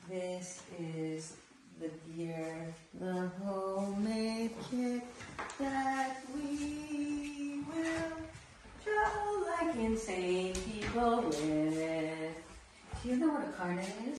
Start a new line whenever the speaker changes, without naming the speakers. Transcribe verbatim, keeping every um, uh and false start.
This is the gear, the homemade kit that we will travel like insane people with. Do you know what a carnet is?